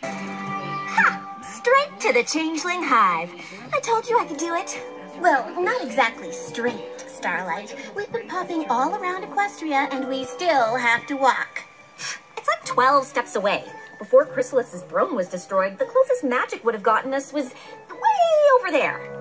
Ha! Straight to the Changeling Hive. I told you I could do it. Well, not exactly straight, Starlight. We've been popping all around Equestria, and we still have to walk. It's like 12 steps away. Before Chrysalis's throne was destroyed, the closest magic would have gotten us was way over there.